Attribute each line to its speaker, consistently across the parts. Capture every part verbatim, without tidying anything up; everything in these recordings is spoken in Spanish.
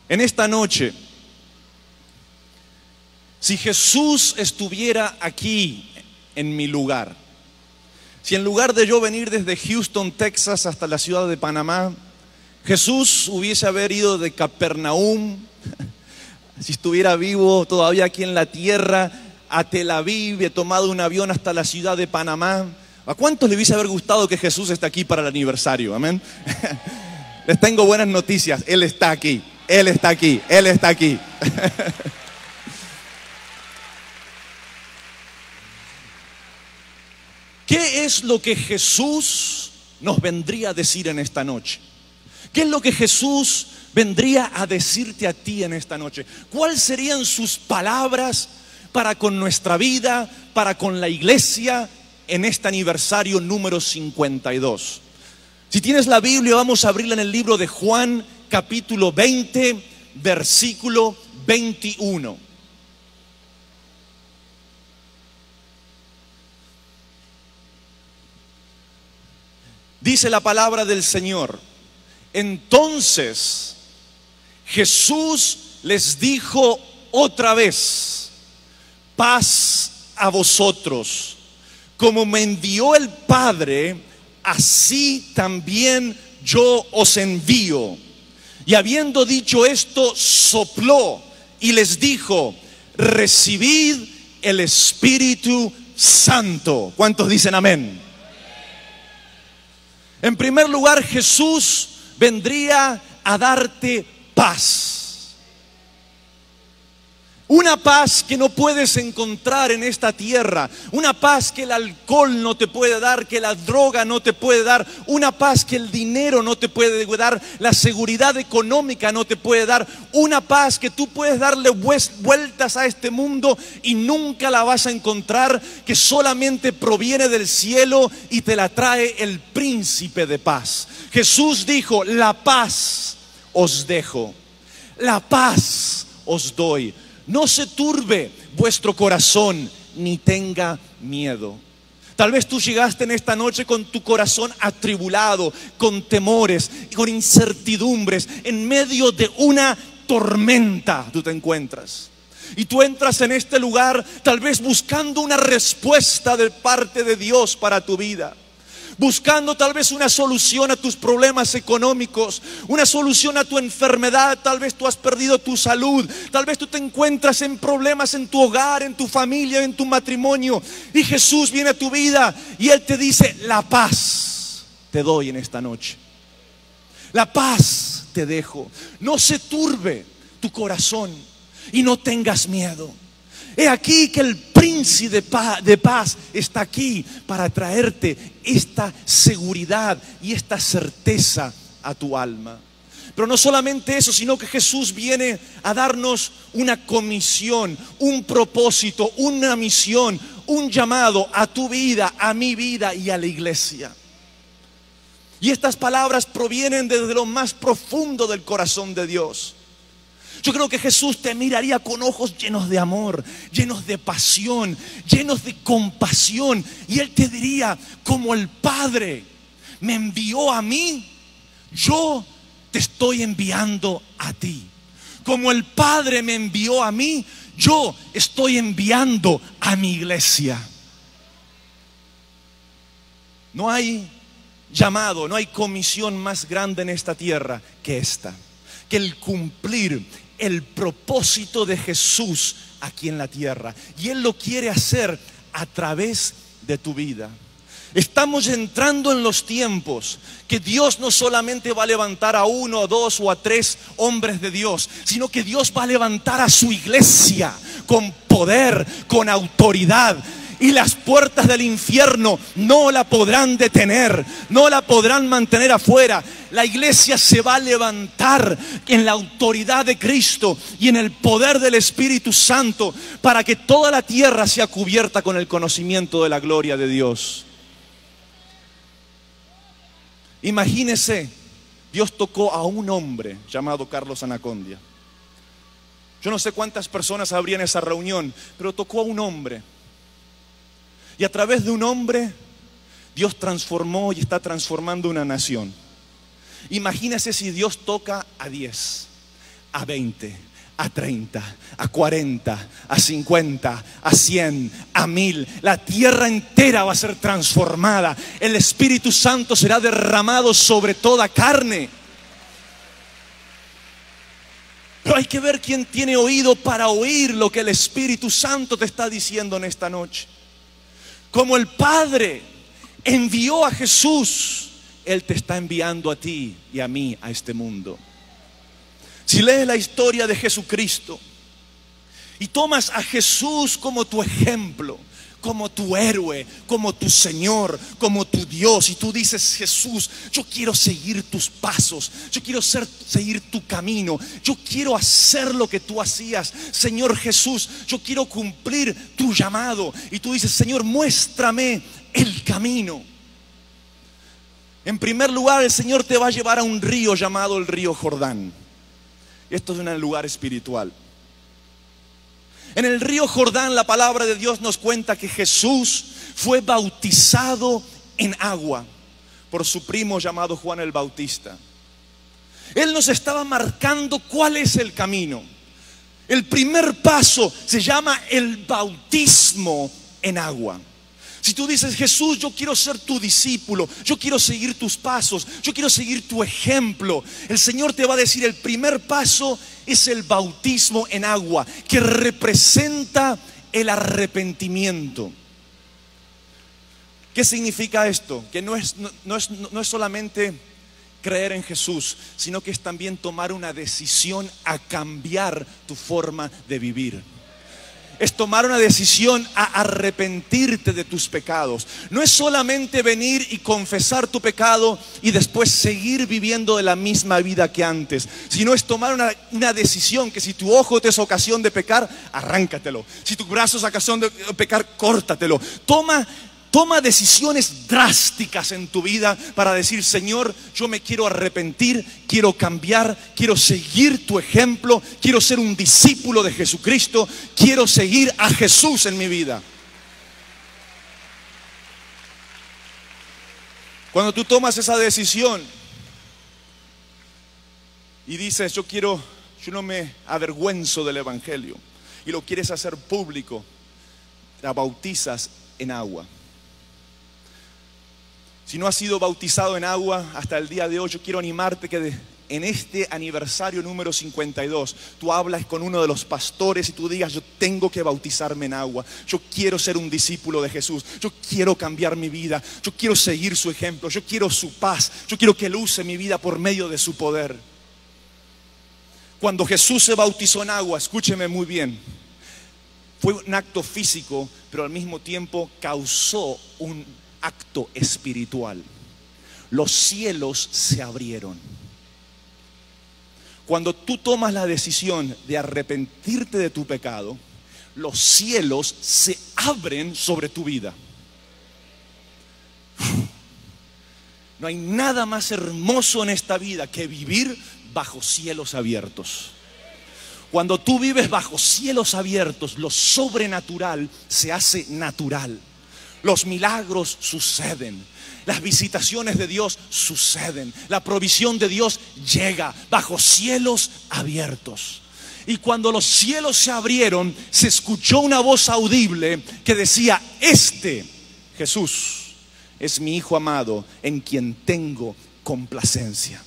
Speaker 1: En esta noche, si Jesús estuviera aquí en mi lugar, si en lugar de yo venir desde Houston, Texas hasta la ciudad de Panamá, Jesús hubiese haber ido de Capernaum, si estuviera vivo todavía aquí en la tierra, a Tel Aviv, he tomado un avión hasta la ciudad de Panamá, ¿a cuántos le hubiese haber gustado que Jesús esté aquí para el aniversario? Amén. Les tengo buenas noticias, Él está aquí, Él está aquí, Él está aquí. ¿Qué es lo que Jesús nos vendría a decir en esta noche? ¿Qué es lo que Jesús vendría a decirte a ti en esta noche? ¿Cuáles serían sus palabras para con nuestra vida, para con la iglesia en este aniversario número cincuenta y dos? Si tienes la Biblia, vamos a abrirla en el libro de Juan, capítulo veinte, versículo veintiuno. Dice la palabra del Señor: entonces Jesús les dijo otra vez: paz a vosotros. Como me envió el Padre, así también yo os envío. Y habiendo dicho esto, sopló y les dijo: recibid el Espíritu Santo. ¿Cuántos dicen amén? En primer lugar, Jesús vendría a darte paz. Una paz que no puedes encontrar en esta tierra. Una paz que el alcohol no te puede dar, que la droga no te puede dar. Una paz que el dinero no te puede dar, la seguridad económica no te puede dar. Una paz que tú puedes darle vueltas a este mundo y nunca la vas a encontrar, que solamente proviene del cielo y te la trae el príncipe de paz. Jesús dijo: la paz os dejo, la paz os doy. No se turbe vuestro corazón, ni tenga miedo. Tal vez tú llegaste en esta noche con tu corazón atribulado, con temores, con incertidumbres, en medio de una tormenta tú te encuentras. Y tú entras en este lugar tal vez buscando una respuesta de parte de Dios para tu vida. Buscando tal vez una solución a tus problemas económicos, una solución a tu enfermedad. Tal vez tú has perdido tu salud, tal vez tú te encuentras en problemas en tu hogar, en tu familia, en tu matrimonio. Y Jesús viene a tu vida y Él te dice: la paz te doy en esta noche, la paz te dejo. No se turbe tu corazón y no tengas miedo. He aquí que el príncipe de paz está aquí para traerte esta seguridad y esta certeza a tu alma. Pero no solamente eso, sino que Jesús viene a darnos una comisión, un propósito, una misión, un llamado a tu vida, a mi vida y a la iglesia. Y estas palabras provienen desde lo más profundo del corazón de Dios. Yo creo que Jesús te miraría con ojos llenos de amor, llenos de pasión, llenos de compasión. Y Él te diría: como el Padre me envió a mí, yo te estoy enviando a ti. Como el Padre me envió a mí, yo estoy enviando a mi iglesia. No hay llamado, no hay comisión más grande en esta tierra que esta, que el cumplir el propósito de Jesús aquí en la tierra. Y Él lo quiere hacer a través de tu vida. Estamos entrando en los tiempos que Dios no solamente va a levantar a uno, a dos o a tres hombres de Dios, sino que Dios va a levantar a su iglesia con poder, con autoridad. Y las puertas del infierno no la podrán detener, no la podrán mantener afuera. La iglesia se va a levantar en la autoridad de Cristo y en el poder del Espíritu Santo, para que toda la tierra sea cubierta con el conocimiento de la gloria de Dios. Imagínese, Dios tocó a un hombre llamado Carlos Anacondia. Yo no sé cuántas personas habría en esa reunión, pero tocó a un hombre. Y a través de un hombre, Dios transformó y está transformando una nación. Imagínese si Dios toca a diez, a veinte, a treinta, a cuarenta, a cincuenta, a cien, a mil. La tierra entera va a ser transformada. El Espíritu Santo será derramado sobre toda carne. Pero hay que ver quién tiene oído para oír lo que el Espíritu Santo te está diciendo en esta noche. Como el Padre envió a Jesús, Él te está enviando a ti y a mí a este mundo. Si lees la historia de Jesucristo y tomas a Jesús como tu ejemplo, como tu héroe, como tu Señor, como tu Dios, y tú dices: Jesús, yo quiero seguir tus pasos, yo quiero ser, seguir tu camino, yo quiero hacer lo que tú hacías. Señor Jesús, yo quiero cumplir tu llamado. Y tú dices: Señor, muéstrame el camino. En primer lugar, el Señor te va a llevar a un río llamado el río Jordán. Esto es un lugar espiritual. En el río Jordán, la palabra de Dios nos cuenta que Jesús fue bautizado en agua por su primo llamado Juan el Bautista. Él nos estaba marcando cuál es el camino. El primer paso se llama el bautismo en agua. Si tú dices: Jesús, yo quiero ser tu discípulo, yo quiero seguir tus pasos, yo quiero seguir tu ejemplo, el Señor te va a decir: el primer paso es el bautismo en agua, que representa el arrepentimiento. ¿Qué significa esto? Que no es, no, no es, no es solamente creer en Jesús, sino que es también tomar una decisión a cambiar tu forma de vivir. Es tomar una decisión a arrepentirte de tus pecados. No es solamente venir y confesar tu pecado y después seguir viviendo de la misma vida que antes, sino es tomar una, una decisión que si tu ojo te es ocasión de pecar, arráncatelo. Si tu brazo es ocasión de pecar, córtatelo. Toma Toma decisiones drásticas en tu vida para decir: Señor, yo me quiero arrepentir, quiero cambiar, quiero seguir tu ejemplo, quiero ser un discípulo de Jesucristo, quiero seguir a Jesús en mi vida. Cuando tú tomas esa decisión y dices: yo quiero, yo no me avergüenzo del evangelio, y lo quieres hacer público, la bautizas en agua. Si no has sido bautizado en agua hasta el día de hoy, yo quiero animarte que de, en este aniversario número cincuenta y dos, tú hablas con uno de los pastores y tú digas: yo tengo que bautizarme en agua, yo quiero ser un discípulo de Jesús, yo quiero cambiar mi vida, yo quiero seguir su ejemplo, yo quiero su paz, yo quiero que Él use mi vida por medio de su poder. Cuando Jesús se bautizó en agua, escúcheme muy bien, fue un acto físico, pero al mismo tiempo causó un acto espiritual. Los cielos se abrieron. Cuando tú tomas la decisión de arrepentirte de tu pecado, los cielos se abren sobre tu vida. No hay nada más hermoso en esta vida que vivir bajo cielos abiertos. Cuando tú vives bajo cielos abiertos, lo sobrenatural se hace natural. Los milagros suceden, las visitaciones de Dios suceden, la provisión de Dios llega bajo cielos abiertos. Y cuando los cielos se abrieron, se escuchó una voz audible que decía: este Jesús es mi Hijo amado, en quien tengo complacencia.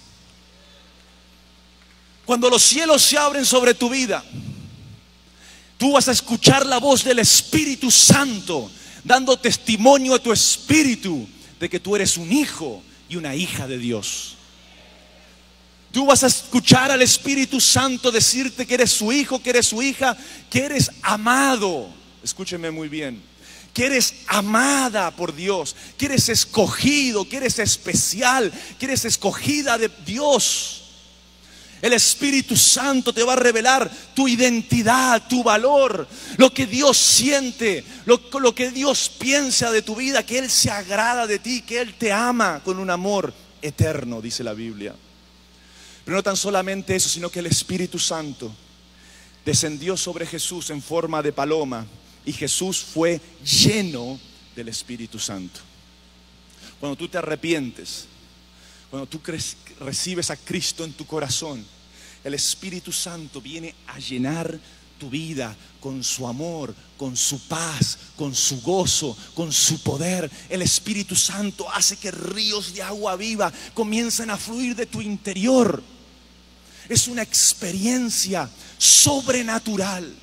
Speaker 1: Cuando los cielos se abren sobre tu vida, tú vas a escuchar la voz del Espíritu Santo dando testimonio a tu espíritu de que tú eres un hijo y una hija de Dios. Tú vas a escuchar al Espíritu Santo decirte que eres su hijo, que eres su hija, que eres amado. Escúcheme muy bien. Que eres amada por Dios, que eres escogido, que eres especial, que eres escogida de Dios. El Espíritu Santo te va a revelar tu identidad, tu valor, lo que Dios siente, lo, lo que Dios piensa de tu vida, que Él se agrada de ti, que Él te ama con un amor eterno, dice la Biblia. Pero no tan solamente eso, sino que el Espíritu Santo descendió sobre Jesús en forma de paloma y Jesús fue lleno del Espíritu Santo. Cuando tú te arrepientes, cuando tú recibes a Cristo en tu corazón, El Espíritu Santo viene a llenar tu vida con su amor, con su paz, con su gozo, con su poder. El Espíritu Santo hace que ríos de agua viva comiencen a fluir de tu interior. Es una experiencia sobrenatural.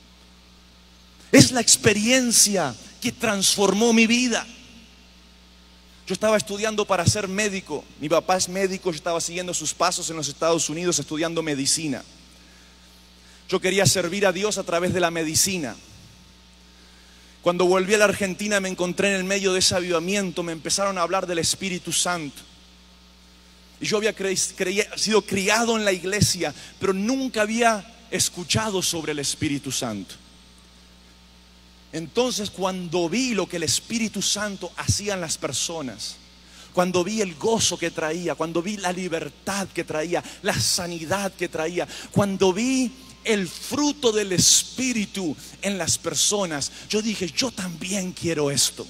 Speaker 1: Es la experiencia que transformó mi vida. Yo estaba estudiando para ser médico. Mi papá es médico, yo estaba siguiendo sus pasos en los Estados Unidos estudiando medicina. Yo quería servir a Dios a través de la medicina. Cuando volví a la Argentina me encontré en el medio de ese avivamiento. Me empezaron a hablar del Espíritu Santo. Y yo había cre cre sido criado en la iglesia, pero nunca había escuchado sobre el Espíritu Santo. Entonces, cuando vi lo que el Espíritu Santo hacía en las personas, cuando vi el gozo que traía, cuando vi la libertad que traía, la sanidad que traía, cuando vi el fruto del Espíritu en las personas, yo dije, yo también quiero esto.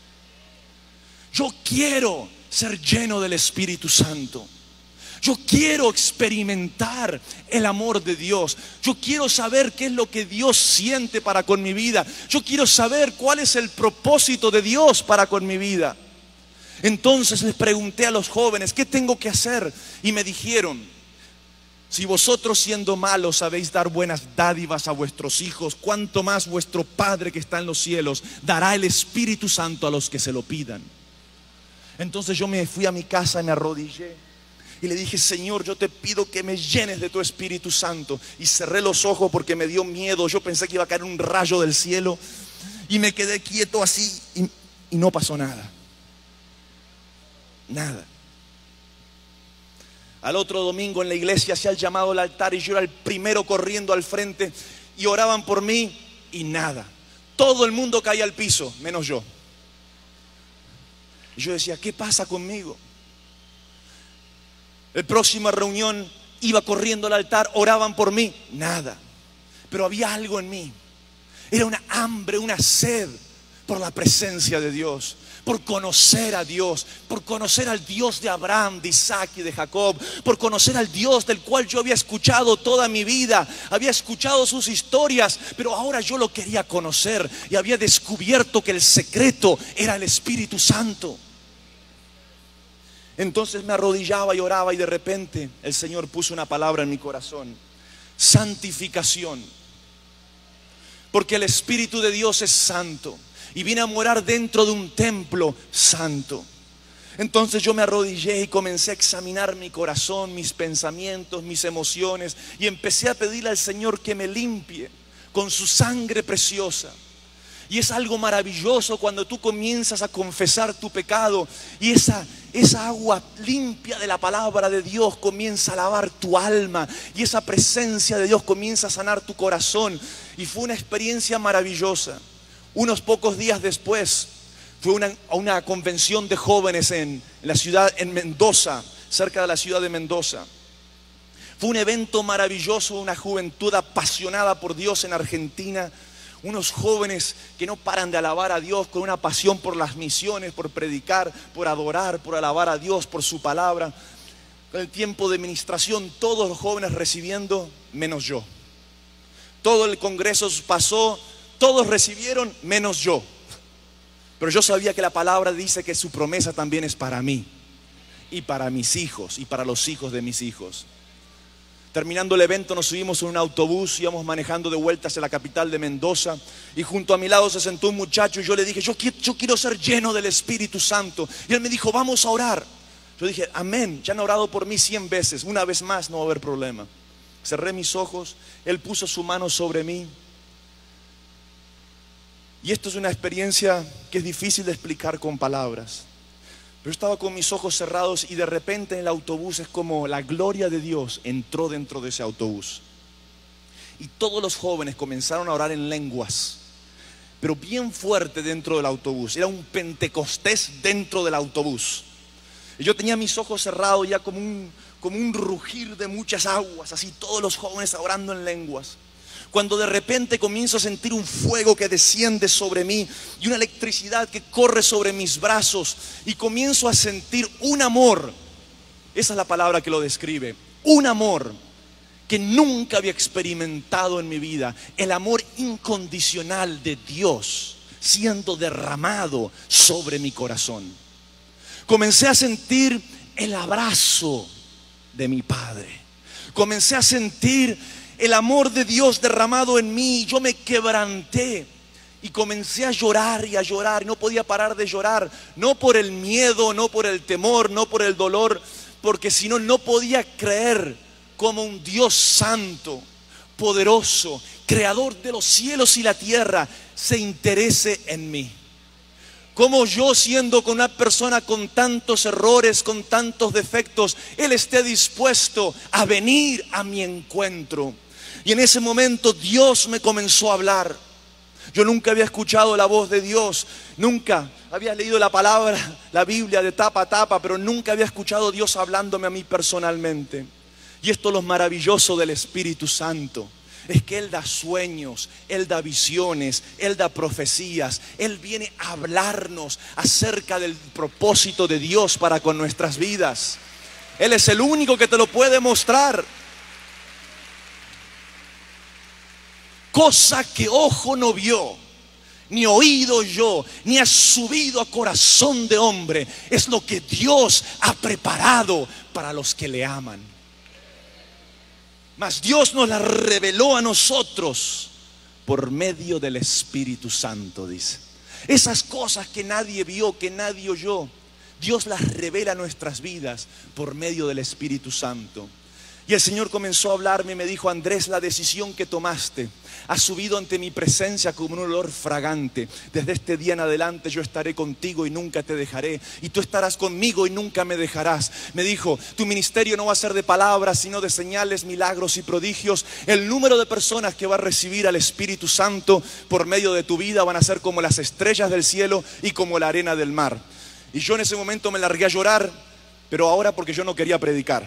Speaker 1: Yo quiero ser lleno del Espíritu Santo. Yo quiero experimentar el amor de Dios. Yo quiero saber qué es lo que Dios siente para con mi vida. Yo quiero saber cuál es el propósito de Dios para con mi vida. Entonces les pregunté a los jóvenes, ¿qué tengo que hacer? Y me dijeron, si vosotros siendo malos sabéis dar buenas dádivas a vuestros hijos, cuánto más vuestro Padre que está en los cielos dará el Espíritu Santo a los que se lo pidan. Entonces yo me fui a mi casa, me arrodillé y le dije, Señor, yo te pido que me llenes de tu Espíritu Santo. Y cerré los ojos porque me dio miedo. Yo pensé que iba a caer un rayo del cielo. Y me quedé quieto así y, y no pasó nada. Nada. Al otro domingo en la iglesia hacía el llamado al altar y yo era el primero corriendo al frente y oraban por mí y nada. Todo el mundo caía al piso, menos yo. Y yo decía, ¿qué pasa conmigo? La próxima reunión iba corriendo al altar, oraban por mí, nada. Pero había algo en mí. Era una hambre, una sed por la presencia de Dios, por conocer a Dios, por conocer al Dios de Abraham, de Isaac y de Jacob, por conocer al Dios del cual yo había escuchado toda mi vida, había escuchado sus historias, pero ahora yo lo quería conocer y había descubierto que el secreto era el Espíritu Santo. Entonces me arrodillaba y oraba y de repente el Señor puso una palabra en mi corazón: santificación. Porque el Espíritu de Dios es santo y viene a morar dentro de un templo santo. Entonces yo me arrodillé y comencé a examinar mi corazón, mis pensamientos, mis emociones, y empecé a pedirle al Señor que me limpie con su sangre preciosa. Y es algo maravilloso cuando tú comienzas a confesar tu pecado y esa, esa agua limpia de la palabra de Dios comienza a lavar tu alma y esa presencia de Dios comienza a sanar tu corazón. Y fue una experiencia maravillosa. Unos pocos días después fue una, a una convención de jóvenes en, en la ciudad, en Mendoza, cerca de la ciudad de Mendoza. Fue un evento maravilloso, una juventud apasionada por Dios en Argentina. Unos jóvenes que no paran de alabar a Dios con una pasión por las misiones, por predicar, por adorar, por alabar a Dios, por su palabra. Con el tiempo de ministración, todos los jóvenes recibiendo, menos yo. Todo el congreso pasó, todos recibieron, menos yo. Pero yo sabía que la palabra dice que su promesa también es para mí, y para mis hijos, y para los hijos de mis hijos. Terminando el evento nos subimos en un autobús, íbamos manejando de vuelta hacia la capital de Mendoza y junto a mi lado se sentó un muchacho y yo le dije, yo quiero, yo quiero ser lleno del Espíritu Santo. Y él me dijo, vamos a orar. Yo dije, amén, ya han orado por mí cien veces, una vez más no va a haber problema. Cerré mis ojos, él puso su mano sobre mí. Y esto es una experiencia que es difícil de explicar con palabras. Pero estaba con mis ojos cerrados y de repente en el autobús es como la gloria de Dios entró dentro de ese autobús. Y todos los jóvenes comenzaron a orar en lenguas, pero bien fuerte dentro del autobús. Era un Pentecostés dentro del autobús. Y yo tenía mis ojos cerrados ya como un, como un rugir de muchas aguas, así todos los jóvenes orando en lenguas. Cuando de repente comienzo a sentir un fuego que desciende sobre mí y una electricidad que corre sobre mis brazos y comienzo a sentir un amor, esa es la palabra que lo describe, un amor que nunca había experimentado en mi vida, el amor incondicional de Dios siendo derramado sobre mi corazón. Comencé a sentir el abrazo de mi Padre. Comencé a sentir el amor de Dios derramado en mí. Yo me quebranté y comencé a llorar y a llorar. No podía parar de llorar, no por el miedo, no por el temor, no por el dolor, porque si no, no podía creer como un Dios santo, poderoso, creador de los cielos y la tierra, se interese en mí. Como yo, siendo con una persona con tantos errores, con tantos defectos, Él esté dispuesto a venir a mi encuentro. Y en ese momento Dios me comenzó a hablar. Yo nunca había escuchado la voz de Dios, nunca había leído la palabra, la Biblia de tapa a tapa, pero nunca había escuchado a Dios hablándome a mí personalmente. Y esto es lo maravilloso del Espíritu Santo. Es que Él da sueños, Él da visiones, Él da profecías. Él viene a hablarnos acerca del propósito de Dios para con nuestras vidas. Él es el único que te lo puede mostrar. Cosa que ojo no vio, ni oído yo, ni ha subido a corazón de hombre, es lo que Dios ha preparado para los que le aman. Mas Dios nos la reveló a nosotros por medio del Espíritu Santo, dice. Esas cosas que nadie vio, que nadie oyó, Dios las revela a nuestras vidas por medio del Espíritu Santo. Y el Señor comenzó a hablarme y me dijo: Andrés, la decisión que tomaste ha subido ante mi presencia como un olor fragante. Desde este día en adelante yo estaré contigo y nunca te dejaré. Y tú estarás conmigo y nunca me dejarás. Me dijo: tu ministerio no va a ser de palabras, sino de señales, milagros y prodigios. El número de personas que va a recibir al Espíritu Santo por medio de tu vida van a ser como las estrellas del cielo y como la arena del mar. Y yo en ese momento me largué a llorar, pero ahora porque yo no quería predicar.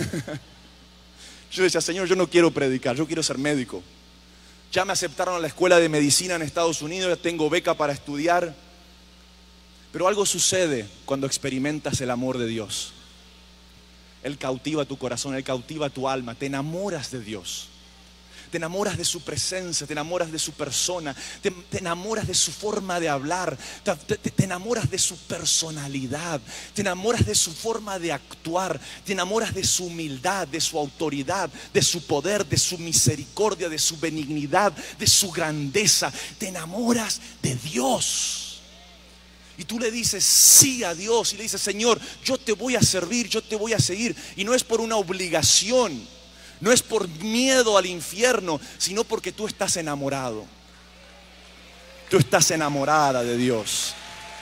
Speaker 1: Yo decía: Señor, yo no quiero predicar, yo quiero ser médico. Ya me aceptaron a la escuela de medicina en Estados Unidos, ya tengo beca para estudiar. Pero algo sucede cuando experimentas el amor de Dios. Él cautiva tu corazón, Él cautiva tu alma, te enamoras de Dios. Te enamoras de su presencia, te enamoras de su persona, te, te enamoras de su forma de hablar, te, te, te enamoras de su personalidad, te enamoras de su forma de actuar, te enamoras de su humildad, de su autoridad, de su poder, de su misericordia, de su benignidad, de su grandeza. Te enamoras de Dios. Y tú le dices sí a Dios y le dices: Señor, yo te voy a servir, yo te voy a seguir. Y no es por una obligación, no es por miedo al infierno, sino porque tú estás enamorado. Tú estás enamorada de Dios.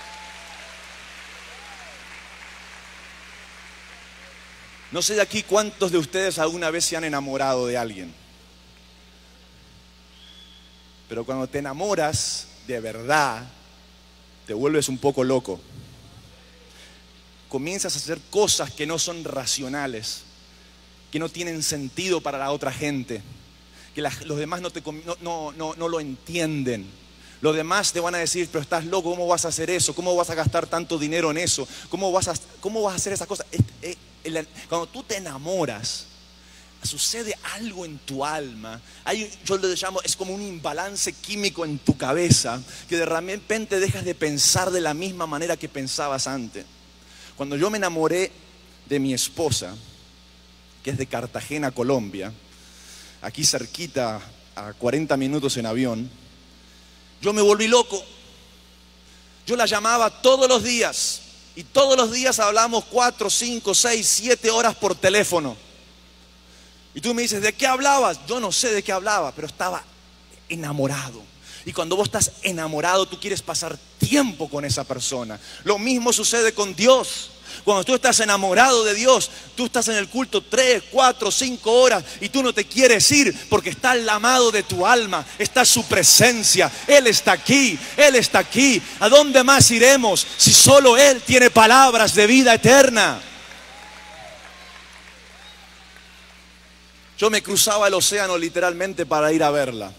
Speaker 1: No sé de aquí cuántos de ustedes alguna vez se han enamorado de alguien. Pero cuando te enamoras de verdad, te vuelves un poco loco. Comienzas a hacer cosas que no son racionales, que no tienen sentido para la otra gente, que la, los demás no, te, no, no, no, no lo entienden. Los demás te van a decir: pero estás loco, ¿cómo vas a hacer eso? ¿Cómo vas a gastar tanto dinero en eso? ¿Cómo vas a, cómo vas a hacer esas cosas? Cuando tú te enamoras, sucede algo en tu alma. Hay, yo lo llamo, es como un imbalance químico en tu cabeza, que de repente dejas de pensar de la misma manera que pensabas antes. Cuando yo me enamoré de mi esposa, que es de Cartagena, Colombia, aquí cerquita, a cuarenta minutos en avión, yo me volví loco. Yo la llamaba todos los días y todos los días hablamos cuatro, cinco, seis, siete horas por teléfono. Y tú me dices: ¿de qué hablabas? Yo no sé de qué hablaba, pero estaba enamorado. Y cuando vos estás enamorado, tú quieres pasar tiempo con esa persona. Lo mismo sucede con Dios. Cuando tú estás enamorado de Dios, tú estás en el culto tres, cuatro, cinco horas y tú no te quieres ir porque está el amado de tu alma, está su presencia. Él está aquí, Él está aquí. ¿A dónde más iremos si solo Él tiene palabras de vida eterna? Yo me cruzaba el océano literalmente para ir a verla.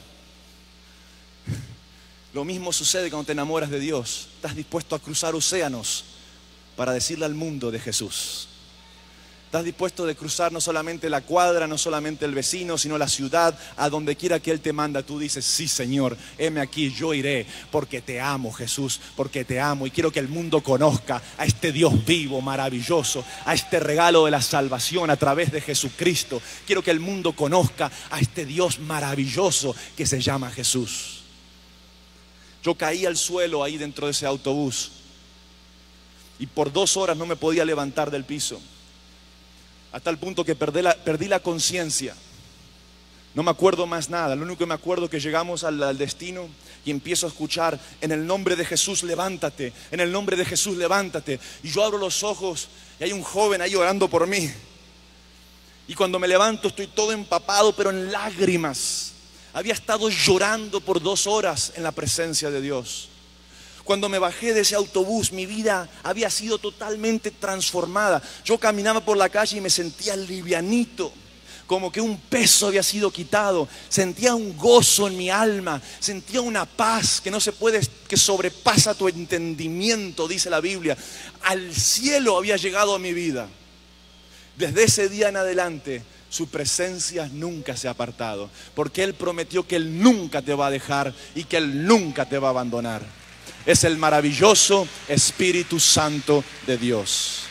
Speaker 1: Lo mismo sucede cuando te enamoras de Dios. Estás dispuesto a cruzar océanos para decirle al mundo de Jesús. ¿Estás dispuesto de cruzar no solamente la cuadra, no solamente el vecino, sino la ciudad, a donde quiera que Él te manda? Tú dices, sí Señor, heme aquí, yo iré, porque te amo Jesús, porque te amo. Y quiero que el mundo conozca a este Dios vivo, maravilloso, a este regalo de la salvación a través de Jesucristo. Quiero que el mundo conozca a este Dios maravilloso que se llama Jesús. Yo caí al suelo ahí dentro de ese autobús y por dos horas no me podía levantar del piso. A tal punto que perdí la, perdí la conciencia. No me acuerdo más nada. Lo único que me acuerdo es que llegamos al, al destino y empiezo a escuchar: en el nombre de Jesús levántate, en el nombre de Jesús levántate. Y yo abro los ojos y hay un joven ahí orando por mí. Y cuando me levanto estoy todo empapado, pero en lágrimas. Había estado llorando por dos horas en la presencia de Dios. Cuando me bajé de ese autobús, mi vida había sido totalmente transformada. Yo caminaba por la calle y me sentía livianito, como que un peso había sido quitado. Sentía un gozo en mi alma, sentía una paz que no se puede, que sobrepasa tu entendimiento, dice la Biblia. Al cielo había llegado a mi vida. Desde ese día en adelante, su presencia nunca se ha apartado, porque Él prometió que Él nunca te va a dejar y que Él nunca te va a abandonar. Es el maravilloso Espíritu Santo de Dios.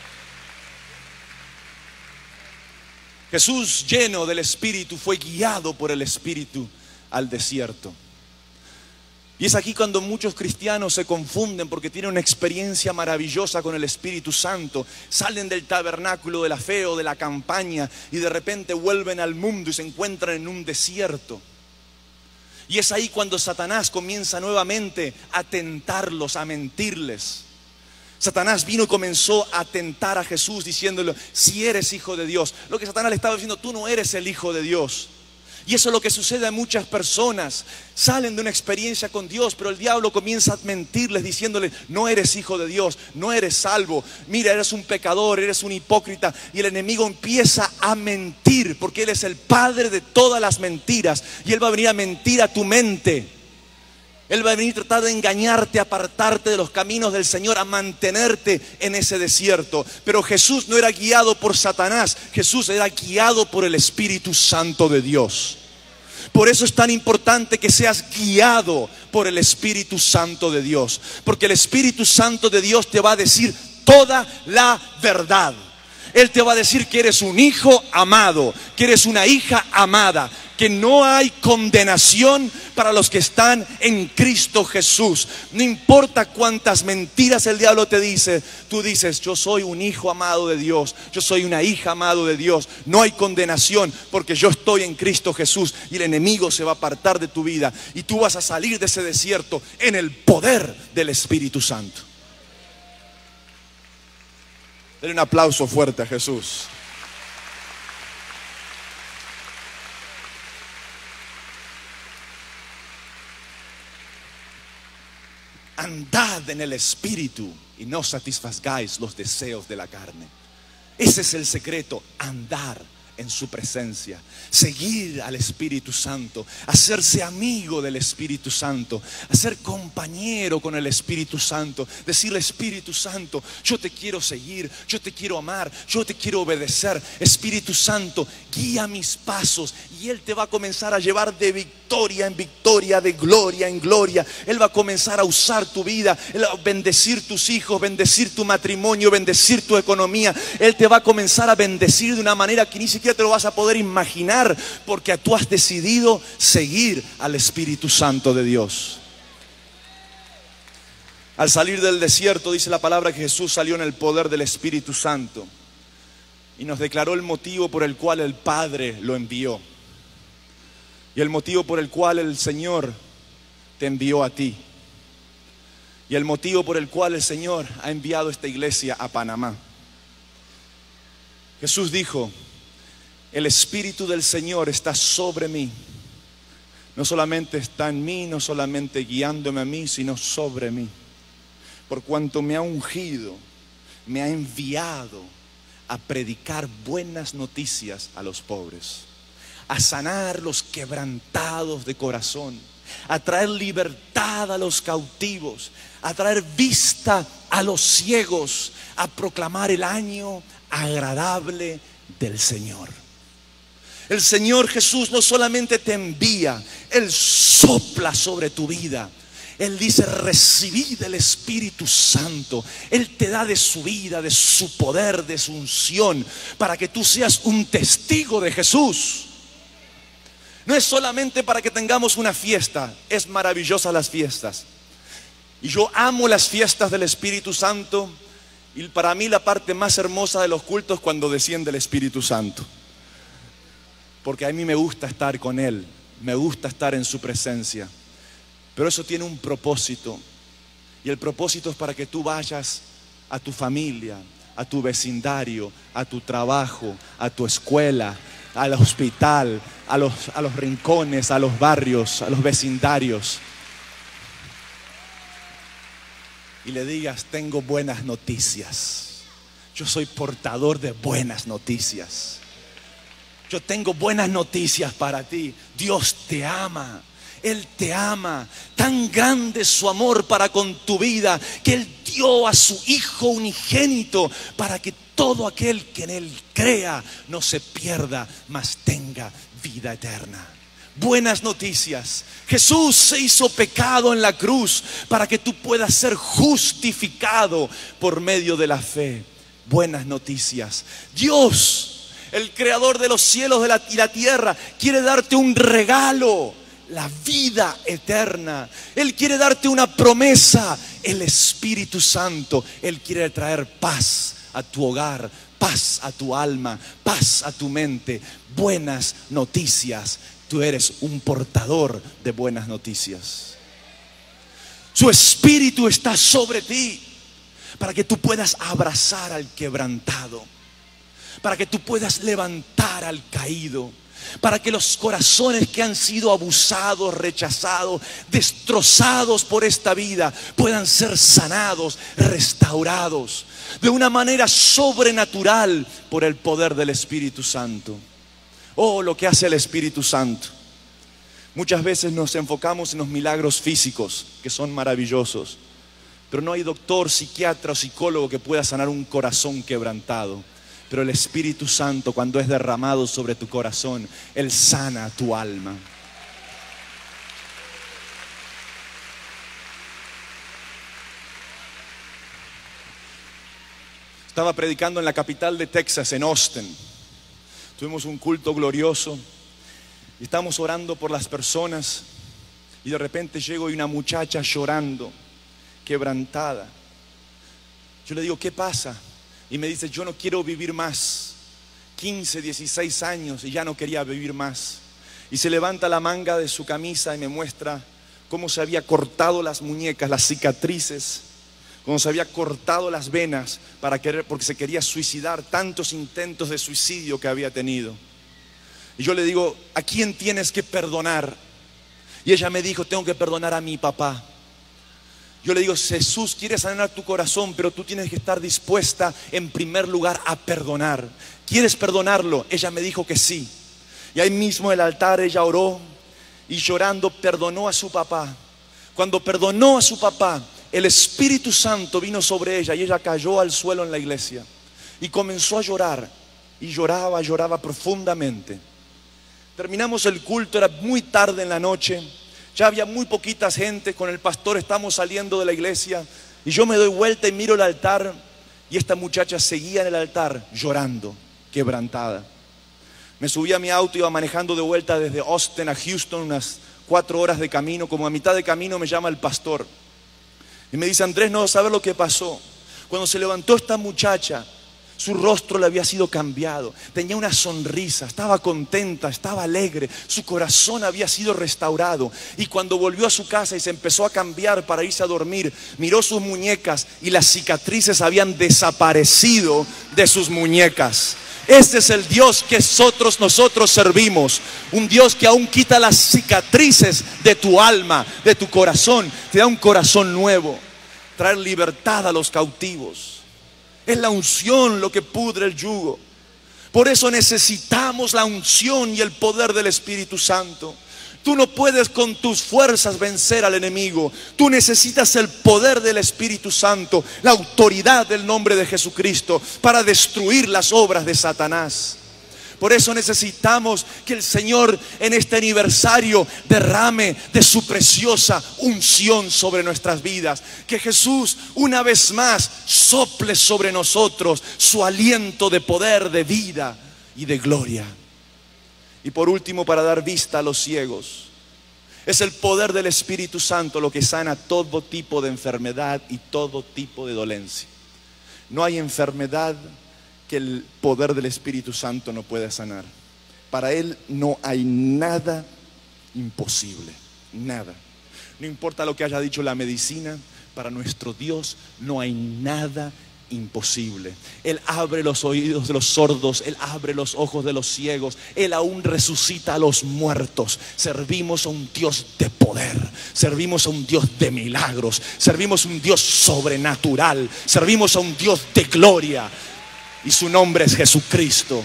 Speaker 1: Jesús, lleno del Espíritu, fue guiado por el Espíritu al desierto. Y es aquí cuando muchos cristianos se confunden, porque tienen una experiencia maravillosa con el Espíritu Santo. Salen del tabernáculo de la fe o de la campaña y de repente vuelven al mundo y se encuentran en un desierto. Y es ahí cuando Satanás comienza nuevamente a tentarlos, a mentirles. Satanás vino y comenzó a tentar a Jesús diciéndole: si eres hijo de Dios. Lo que Satanás le estaba diciendo: tú no eres el hijo de Dios. Y eso es lo que sucede a muchas personas. Salen de una experiencia con Dios, pero el diablo comienza a mentirles diciéndoles: no eres hijo de Dios, no eres salvo, mira, eres un pecador, eres un hipócrita. Y el enemigo empieza a mentir, porque él es el padre de todas las mentiras. Y él va a venir a mentir a tu mente. Él va a venir a tratar de engañarte, apartarte de los caminos del Señor, a mantenerte en ese desierto. Pero Jesús no era guiado por Satanás, Jesús era guiado por el Espíritu Santo de Dios. Por eso es tan importante que seas guiado por el Espíritu Santo de Dios, porque el Espíritu Santo de Dios te va a decir toda la verdad. Él te va a decir que eres un hijo amado, que eres una hija amada, que no hay condenación para los que están en Cristo Jesús. No importa cuántas mentiras el diablo te dice, tú dices: yo soy un hijo amado de Dios, yo soy una hija amado de Dios. No hay condenación porque yo estoy en Cristo Jesús, y el enemigo se va a apartar de tu vida y tú vas a salir de ese desierto en el poder del Espíritu Santo. Denle un aplauso fuerte a Jesús. Andad en el Espíritu y no satisfagáis los deseos de la carne. Ese es el secreto: andar en su presencia, seguir al Espíritu Santo, hacerse amigo del Espíritu Santo, hacer compañero con el Espíritu Santo, decirle: Espíritu Santo, yo te quiero seguir, yo te quiero amar, yo te quiero obedecer. Espíritu Santo, guía mis pasos. Y Él te va a comenzar a llevar de victoria en victoria, de gloria en gloria. Él va a comenzar a usar tu vida, Él va a bendecir tus hijos, bendecir tu matrimonio, bendecir tu economía. Él te va a comenzar a bendecir de una manera que ni siquiera te lo vas a poder imaginar, porque tú has decidido seguir al Espíritu Santo de Dios. Al salir del desierto, dice la palabra que Jesús salió en el poder del Espíritu Santo y nos declaró el motivo por el cual el Padre lo envió, y el motivo por el cual el Señor te envió a ti, y el motivo por el cual el Señor ha enviado esta iglesia a Panamá. Jesús dijo: el Espíritu del Señor está sobre mí. No solamente está en mí, no solamente guiándome a mí, sino sobre mí. Por cuanto me ha ungido, me ha enviado a predicar buenas noticias a los pobres, a sanar los quebrantados de corazón, a traer libertad a los cautivos, a traer vista a los ciegos, a proclamar el año agradable del Señor. El Señor Jesús no solamente te envía, Él sopla sobre tu vida. Él dice: recibid el Espíritu Santo. Él te da de su vida, de su poder, de su unción, para que tú seas un testigo de Jesús. No es solamente para que tengamos una fiesta. Es maravillosa las fiestas, y yo amo las fiestas del Espíritu Santo. Y para mí la parte más hermosa de los cultos es cuando desciende el Espíritu Santo, porque a mí me gusta estar con Él, me gusta estar en su presencia. Pero eso tiene un propósito, y el propósito es para que tú vayas a tu familia, a tu vecindario, a tu trabajo, a tu escuela, al hospital, a los, a los rincones, a los barrios, a los vecindarios, y le digas: tengo buenas noticias. Yo soy portador de buenas noticias. Yo tengo buenas noticias para ti. Dios te ama. Él te ama. Tan grande es su amor para con tu vida, que Él dio a su Hijo unigénito, para que todo aquel que en Él crea no se pierda, mas tenga vida eterna. Buenas noticias. Jesús se hizo pecado en la cruz para que tú puedas ser justificado por medio de la fe. Buenas noticias. Dios, el creador de los cielos de la, y la tierra, quiere darte un regalo: la vida eterna. Él quiere darte una promesa: el Espíritu Santo. Él quiere traer paz a tu hogar, paz a tu alma, paz a tu mente. Buenas noticias. Tú eres un portador de buenas noticias. Su Espíritu está sobre ti para que tú puedas abrazar al quebrantado, para que tú puedas levantar al caído, para que los corazones que han sido abusados, rechazados, destrozados por esta vida puedan ser sanados, restaurados de una manera sobrenatural por el poder del Espíritu Santo. Oh, lo que hace el Espíritu Santo. Muchas veces nos enfocamos en los milagros físicos, que son maravillosos, pero no hay doctor, psiquiatra o psicólogo que pueda sanar un corazón quebrantado. Pero el Espíritu Santo, cuando es derramado sobre tu corazón, Él sana tu alma. Estaba predicando en la capital de Texas, en Austin. Tuvimos un culto glorioso y estamos orando por las personas, y de repente llego y una muchacha llorando, quebrantada. Yo le digo: ¿qué pasa? Y me dice: yo no quiero vivir más. quince, dieciséis años y ya no quería vivir más. Y se levanta la manga de su camisa y me muestra cómo se había cortado las muñecas, las cicatrices, cómo se había cortado las venas para querer, porque se quería suicidar, tantos intentos de suicidio que había tenido. Y yo le digo: ¿a quién tienes que perdonar? Y ella me dijo: tengo que perdonar a mi papá. Yo le digo: Jesús quiere sanar tu corazón, pero tú tienes que estar dispuesta en primer lugar a perdonar. ¿Quieres perdonarlo? Ella me dijo que sí. Y ahí mismo en el altar ella oró y llorando perdonó a su papá. Cuando perdonó a su papá, el Espíritu Santo vino sobre ella y ella cayó al suelo en la iglesia y comenzó a llorar, y lloraba, lloraba profundamente. Terminamos el culto, era muy tarde en la noche, ya había muy poquita gente. Con el pastor estamos saliendo de la iglesia y yo me doy vuelta y miro el altar, y esta muchacha seguía en el altar llorando, quebrantada. Me subí a mi auto, iba manejando de vuelta desde Austin a Houston, unas cuatro horas de camino. Como a mitad de camino me llama el pastor y me dice: Andrés, no sabes lo que pasó. Cuando se levantó esta muchacha, su rostro le había sido cambiado, tenía una sonrisa, estaba contenta, estaba alegre, su corazón había sido restaurado. Y cuando volvió a su casa y se empezó a cambiar para irse a dormir, miró sus muñecas y las cicatrices habían desaparecido de sus muñecas. Este es el Dios que nosotros, nosotros servimos. Un Dios que aún quita las cicatrices de tu alma, de tu corazón. Te da un corazón nuevo. Traer libertad a los cautivos. Es la unción lo que pudre el yugo. Por eso necesitamos la unción y el poder del Espíritu Santo. Tú no puedes con tus fuerzas vencer al enemigo. Tú necesitas el poder del Espíritu Santo, la autoridad del nombre de Jesucristo para destruir las obras de Satanás. Por eso necesitamos que el Señor en este aniversario derrame de su preciosa unción sobre nuestras vidas. Que Jesús una vez más sople sobre nosotros su aliento de poder, de vida y de gloria. Y por último, para dar vista a los ciegos, es el poder del Espíritu Santo lo que sana todo tipo de enfermedad y todo tipo de dolencia. No hay enfermedad que el poder del Espíritu Santo no pueda sanar. Para Él no hay nada imposible, nada. No importa lo que haya dicho la medicina, para nuestro Dios no hay nada imposible. Él abre los oídos de los sordos, Él abre los ojos de los ciegos, Él aún resucita a los muertos. Servimos a un Dios de poder, servimos a un Dios de milagros, servimos a un Dios sobrenatural, servimos a un Dios de gloria. Y su nombre es Jesucristo.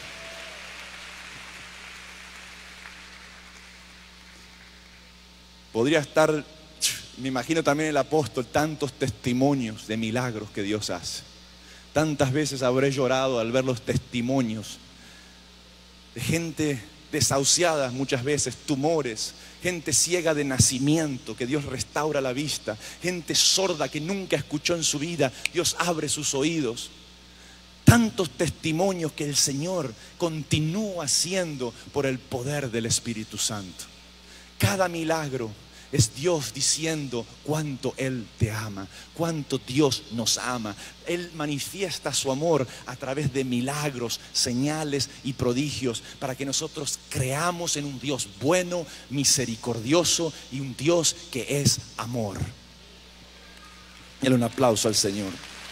Speaker 1: Podría estar, me imagino también el apóstol, tantos testimonios de milagros que Dios hace. Tantas veces habré llorado al ver los testimonios de gente desahuciada, muchas veces, tumores, gente ciega de nacimiento, que Dios restaura la vista, gente sorda que nunca escuchó en su vida, Dios abre sus oídos. Tantos testimonios que el Señor continúa haciendo por el poder del Espíritu Santo. Cada milagro es Dios diciendo cuánto Él te ama, cuánto Dios nos ama. Él manifiesta su amor a través de milagros, señales y prodigios para que nosotros creamos en un Dios bueno, misericordioso y un Dios que es amor. Dale un aplauso al Señor.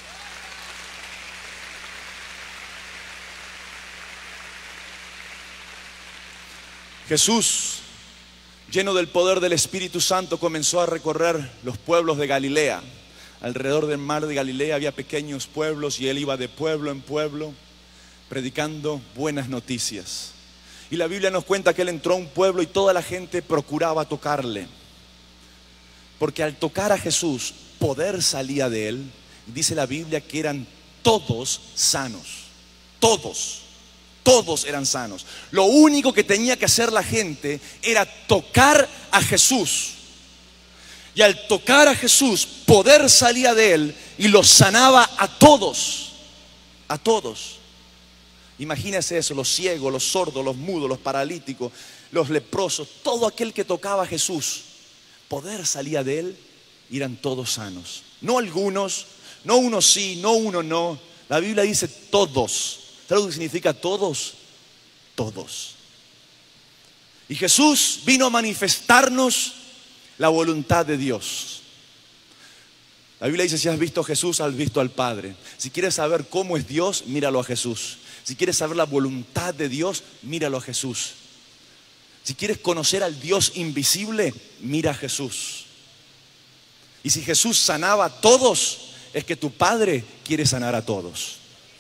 Speaker 1: Jesús, lleno del poder del Espíritu Santo, comenzó a recorrer los pueblos de Galilea. Alrededor del mar de Galilea había pequeños pueblos y Él iba de pueblo en pueblo predicando buenas noticias. Y la Biblia nos cuenta que Él entró a un pueblo y toda la gente procuraba tocarle. Porque al tocar a Jesús, poder salía de Él. Dice la Biblia que eran todos sanos. Todos. Todos eran sanos. Lo único que tenía que hacer la gente era tocar a Jesús. Y al tocar a Jesús, poder salía de Él y los sanaba a todos. A todos. Imagínense eso, los ciegos, los sordos, los mudos, los paralíticos, los leprosos, todo aquel que tocaba a Jesús, poder salía de Él y eran todos sanos. No algunos, no uno sí, no uno no. La Biblia dice todos. ¿Sabes lo que significa todos? Todos. Y Jesús vino a manifestarnos la voluntad de Dios. La Biblia dice: si has visto a Jesús, has visto al Padre. Si quieres saber cómo es Dios, míralo a Jesús. Si quieres saber la voluntad de Dios, míralo a Jesús. Si quieres conocer al Dios invisible, mira a Jesús. Y si Jesús sanaba a todos, es que tu Padre quiere sanar a todos.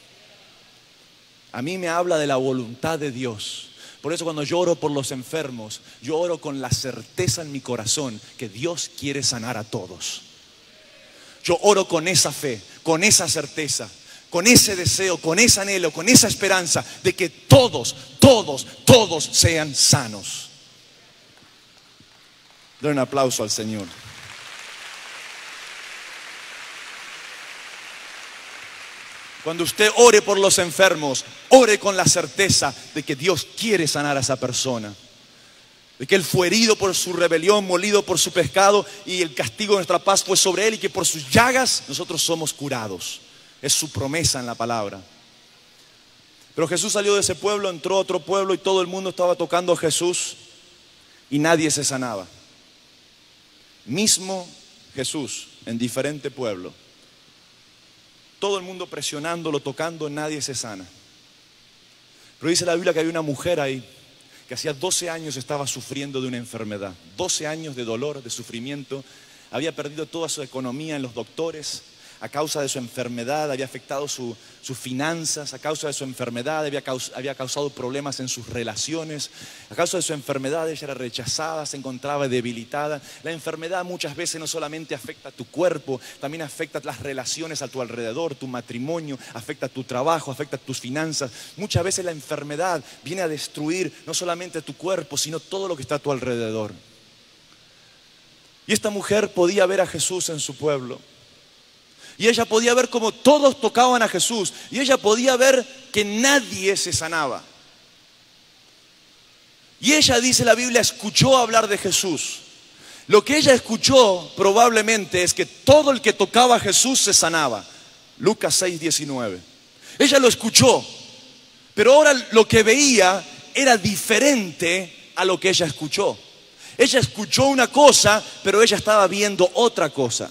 Speaker 1: A mí me habla de la voluntad de Dios. Por eso cuando yo oro por los enfermos, yo oro con la certeza en mi corazón que Dios quiere sanar a todos. Yo oro con esa fe, con esa certeza, con ese deseo, con ese anhelo, con esa esperanza de que todos, todos, todos sean sanos. Dale un aplauso al Señor. Cuando usted ore por los enfermos, ore con la certeza de que Dios quiere sanar a esa persona. De que Él fue herido por su rebelión, molido por su pecado, y el castigo de nuestra paz fue sobre Él, y que por sus llagas nosotros somos curados. Es su promesa en la palabra. Pero Jesús salió de ese pueblo, entró a otro pueblo y todo el mundo estaba tocando a Jesús y nadie se sanaba. Mismo Jesús en diferente pueblo. Todo el mundo presionándolo, tocando, nadie se sana. Pero dice la Biblia que había una mujer ahí que hacía doce años estaba sufriendo de una enfermedad. doce años de dolor, de sufrimiento. Había perdido toda su economía en los doctores. A causa de su enfermedad había afectado su, sus finanzas, a causa de su enfermedad había, caus, había causado problemas en sus relaciones, a causa de su enfermedad ella era rechazada, se encontraba debilitada. La enfermedad muchas veces no solamente afecta a tu cuerpo, también afecta las relaciones a tu alrededor, tu matrimonio, afecta a tu trabajo, afecta a tus finanzas. Muchas veces la enfermedad viene a destruir no solamente tu cuerpo, sino todo lo que está a tu alrededor. Y esta mujer podía ver a Jesús en su pueblo. Y ella podía ver cómo todos tocaban a Jesús. Y ella podía ver que nadie se sanaba. Y ella, dice la Biblia, escuchó hablar de Jesús. Lo que ella escuchó probablemente es que todo el que tocaba a Jesús se sanaba. Lucas seis, diecinueve. Ella lo escuchó. Pero ahora lo que veía era diferente a lo que ella escuchó. Ella escuchó una cosa, pero ella estaba viendo otra cosa.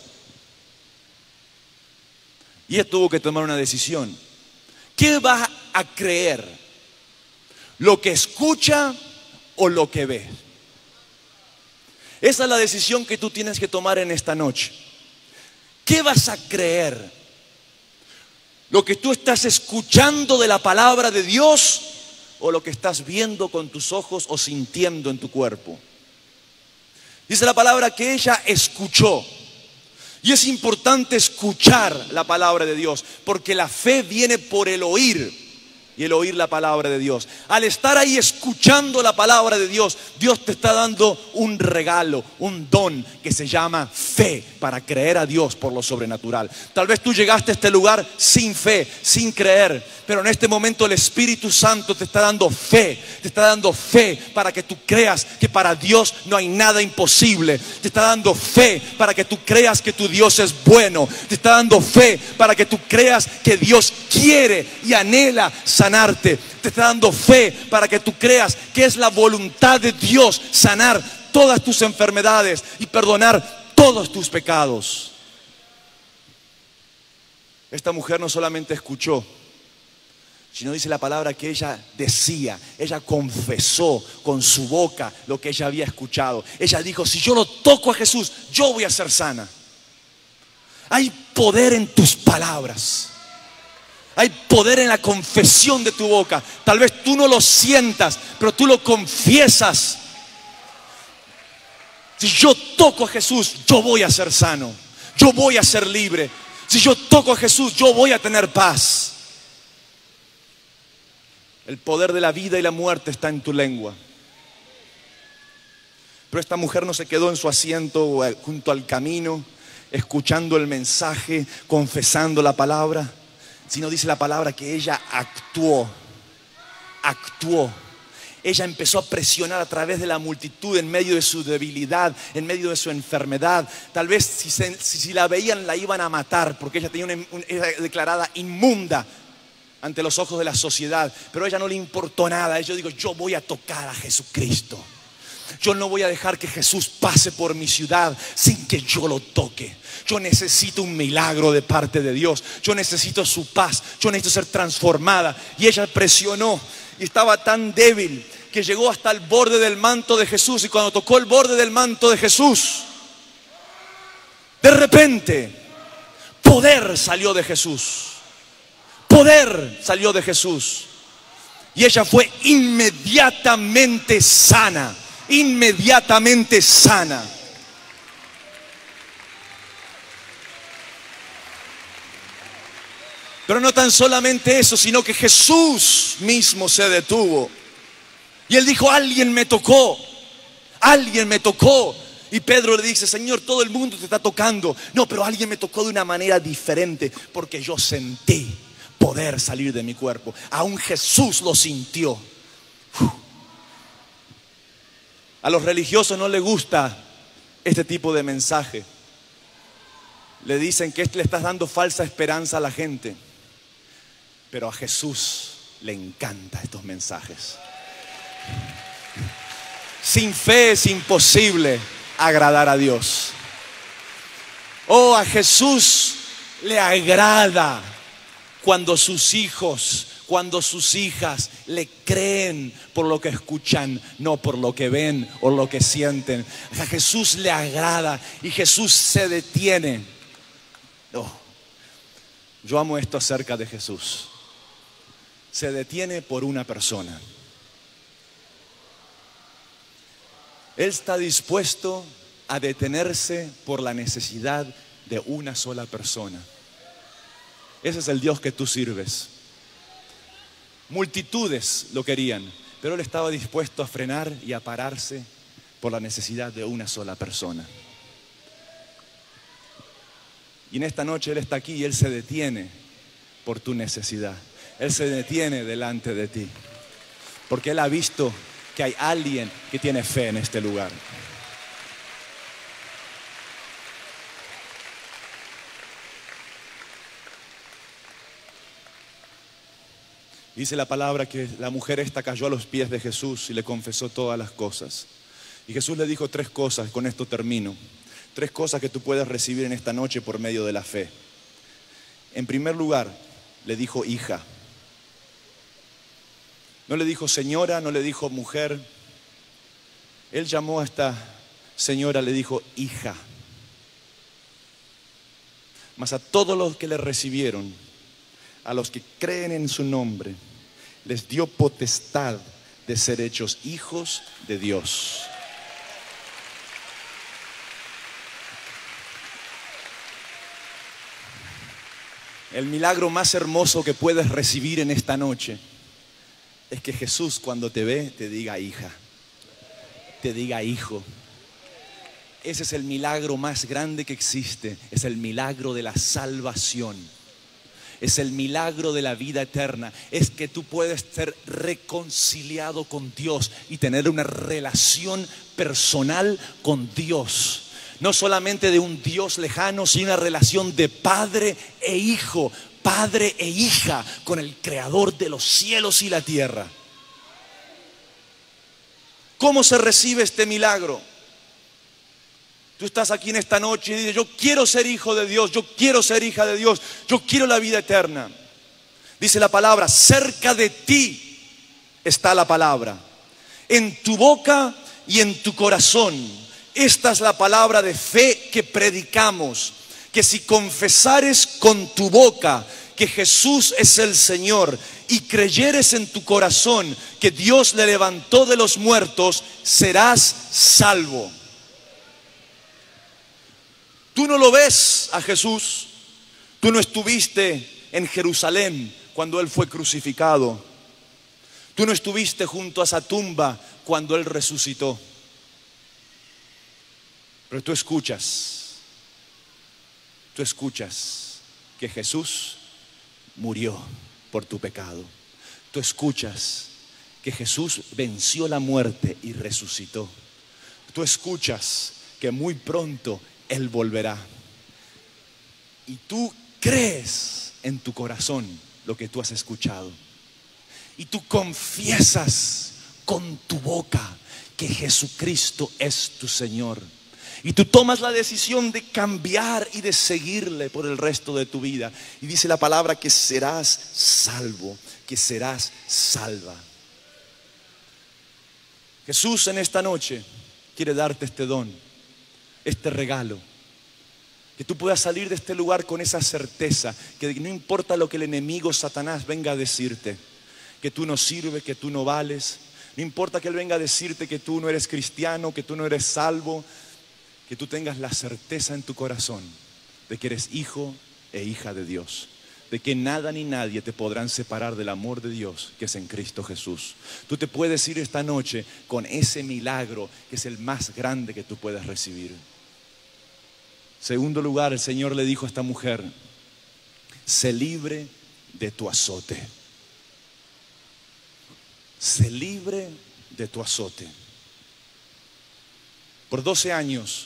Speaker 1: Y ella tuvo que tomar una decisión. ¿Qué va a creer? ¿Lo que escucha o lo que ve? Esa es la decisión que tú tienes que tomar en esta noche. ¿Qué vas a creer? ¿Lo que tú estás escuchando de la palabra de Dios o lo que estás viendo con tus ojos o sintiendo en tu cuerpo? Dice la palabra que ella escuchó. Y es importante escuchar la palabra de Dios, porque la fe viene por el oír, y el oír la palabra de Dios. Al estar ahí escuchando la palabra de Dios, Dios te está dando un regalo, un don que se llama fe, para creer a Dios por lo sobrenatural. Tal vez tú llegaste a este lugar sin fe, sin creer, pero en este momento el Espíritu Santo te está dando fe, te está dando fe para que tú creas que para Dios no hay nada imposible. Te está dando fe para que tú creas que tu Dios es bueno. Te está dando fe para que tú creas que Dios quiere y anhela sanarte. Te está dando fe para que tú creas que es la voluntad de Dios sanar todas tus enfermedades y perdonar todos tus pecados. Esta mujer no solamente escuchó, sino dice la palabra que ella decía, ella confesó con su boca lo que ella había escuchado. Ella dijo: si yo lo toco a Jesús, yo voy a ser sana. Hay poder en tus palabras. Hay poder en la confesión de tu boca. Tal vez tú no lo sientas, pero tú lo confiesas. Si yo toco a Jesús, yo voy a ser sano. Yo voy a ser libre. Si yo toco a Jesús, yo voy a tener paz. El poder de la vida y la muerte está en tu lengua. Pero esta mujer no se quedó en su asiento junto al camino, escuchando el mensaje, confesando la palabra, sino dice la palabra que ella actuó, actuó. Ella empezó a presionar a través de la multitud en medio de su debilidad, en medio de su enfermedad. Tal vez si, se, si, si la veían la iban a matar, porque ella tenía una, una, era declarada inmunda ante los ojos de la sociedad. Pero a ella no le importó nada. Ella dijo: yo voy a tocar a Jesucristo. Yo no voy a dejar que Jesús pase por mi ciudad sin que yo lo toque. Yo necesito un milagro de parte de Dios. Yo necesito su paz. Yo necesito ser transformada. Y ella presionó y estaba tan débil que llegó hasta el borde del manto de Jesús. Y cuando tocó el borde del manto de Jesús, de repente poder salió de Jesús. Poder salió de Jesús. Y ella fue inmediatamente sana. Inmediatamente sana. Pero no tan solamente eso, sino que Jesús mismo se detuvo. Y él dijo: alguien me tocó. Alguien me tocó. Y Pedro le dice: Señor, todo el mundo te está tocando. No, pero alguien me tocó de una manera diferente, porque yo sentí poder salir de mi cuerpo. Aún Jesús lo sintió. Uf. A los religiosos no les gusta este tipo de mensaje. Le dicen que le estás dando falsa esperanza a la gente. Pero a Jesús le encantan estos mensajes. Sin fe es imposible agradar a Dios. Oh, a Jesús le agrada cuando sus hijos, cuando sus hijas le creen por lo que escuchan, no por lo que ven o lo que sienten. A Jesús le agrada y Jesús se detiene. Oh, Yo amo esto acerca de Jesús. Se detiene por una persona. Él está dispuesto a detenerse por la necesidad de una sola persona. Ese es el Dios que tú sirves. Multitudes lo querían, pero Él estaba dispuesto a frenar y a pararse por la necesidad de una sola persona. Y en esta noche Él está aquí y Él se detiene por tu necesidad. Él se detiene delante de ti, porque Él ha visto que hay alguien que tiene fe en este lugar. Dice la palabra que la mujer esta cayó a los pies de Jesús y le confesó todas las cosas. Y Jesús le dijo tres cosas, con esto termino. Tres cosas que tú puedes recibir en esta noche por medio de la fe. En primer lugar, le dijo hija. No le dijo señora, no le dijo mujer. Él llamó a esta señora, le dijo hija. Mas a todos los que le recibieron, a los que creen en su nombre, les dio potestad de ser hechos hijos de Dios. El milagro más hermoso que puedes recibir en esta noche es que Jesús, cuando te ve, te diga hija, te diga hijo. Ese es el milagro más grande que existe. Es el milagro de la salvación. Es el milagro de la vida eterna. Es que tú puedes ser reconciliado con Dios y tener una relación personal con Dios. No solamente de un Dios lejano, sino una relación de padre e hijo, padre e hija con el Creador de los cielos y la tierra. ¿Cómo se recibe este milagro? Tú estás aquí en esta noche y dices, yo quiero ser hijo de Dios, yo quiero ser hija de Dios, yo quiero la vida eterna. Dice la palabra, cerca de ti está la palabra, en tu boca y en tu corazón. Esta es la palabra de fe que predicamos, que si confesares con tu boca que Jesús es el Señor y creyeres en tu corazón que Dios le levantó de los muertos, serás salvo. Tú no lo ves a Jesús, tú no estuviste en Jerusalén cuando Él fue crucificado, tú no estuviste junto a esa tumba cuando Él resucitó, pero tú escuchas, tú escuchas que Jesús murió por tu pecado, tú escuchas que Jesús venció la muerte y resucitó, tú escuchas que muy pronto Él volverá. Y tú crees en tu corazón lo que tú has escuchado. Y tú confiesas con tu boca que Jesucristo es tu Señor. Y tú tomas la decisión de cambiar y de seguirle por el resto de tu vida. Y dice la palabra que serás salvo, que serás salva. Jesús en esta noche quiere darte este don, este regalo, que tú puedas salir de este lugar con esa certeza, que no importa lo que el enemigo Satanás venga a decirte, que tú no sirves, que tú no vales, no importa que él venga a decirte que tú no eres cristiano, que tú no eres salvo, que tú tengas la certeza en tu corazón de que eres hijo e hija de Dios, de que nada ni nadie te podrán separar del amor de Dios que es en Cristo Jesús. Tú te puedes ir esta noche con ese milagro que es el más grande que tú puedes recibir. Segundo lugar, el Señor le dijo a esta mujer, sé libre de tu azote. Sé libre de tu azote. Por doce años,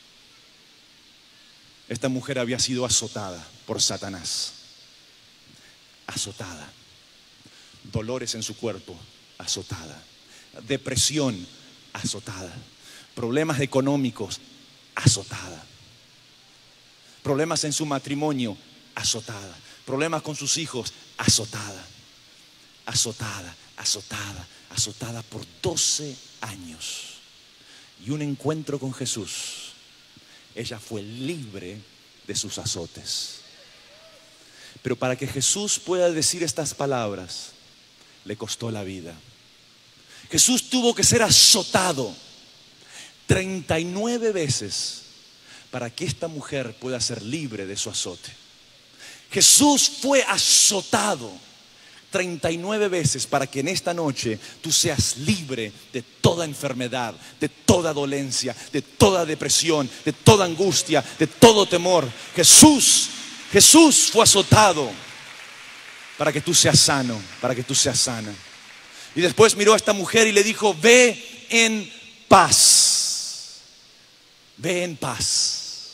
Speaker 1: esta mujer había sido azotada por Satanás. Azotada. Dolores en su cuerpo, azotada. Depresión, azotada. Problemas económicos, azotada. Problemas en su matrimonio, azotada. Problemas con sus hijos, azotada. Azotada, azotada, azotada por doce años. Y un encuentro con Jesús, ella fue libre de sus azotes. Pero para que Jesús pueda decir estas palabras, le costó la vida. Jesús tuvo que ser azotado treinta y nueve veces para que esta mujer pueda ser libre de su azote. Jesús fue azotado treinta y nueve veces para que en esta noche tú seas libre de toda enfermedad, de toda dolencia, de toda depresión, de toda angustia, de todo temor. Jesús, Jesús fue azotado para que tú seas sano, para que tú seas sana. Y después miró a esta mujer y le dijo: ve en paz, ve en paz.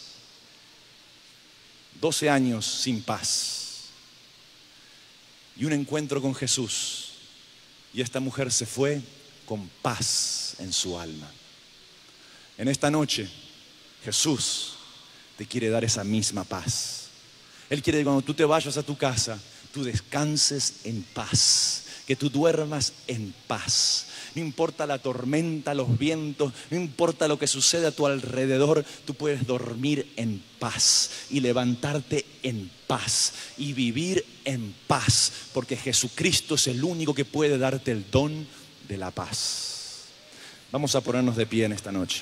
Speaker 1: doce años sin paz. Y un encuentro con Jesús. Y esta mujer se fue con paz en su alma. En esta noche, Jesús te quiere dar esa misma paz. Él quiere que cuando tú te vayas a tu casa, tú descanses en paz. Que tú duermas en paz. No importa la tormenta, los vientos, no importa lo que sucede a tu alrededor, tú puedes dormir en paz y levantarte en paz y vivir en paz, porque Jesucristo es el único que puede darte el don de la paz. Vamos a ponernos de pie en esta noche.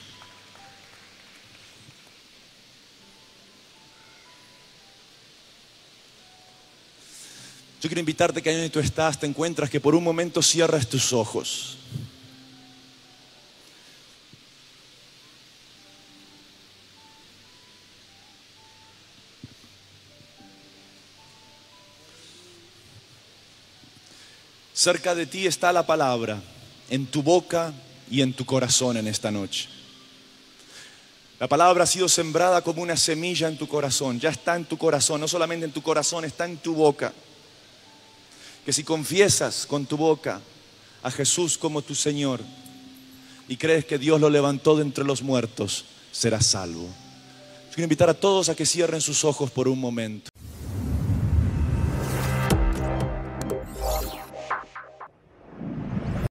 Speaker 1: Yo quiero invitarte que ahí donde tú estás te encuentras, que por un momento cierras tus ojos. Cerca de ti está la palabra, en tu boca y en tu corazón en esta noche. La palabra ha sido sembrada como una semilla en tu corazón, ya está en tu corazón, no solamente en tu corazón, está en tu boca. Que si confiesas con tu boca a Jesús como tu Señor y crees que Dios lo levantó de entre los muertos, serás salvo. Yo quiero invitar a todos a que cierren sus ojos por un momento.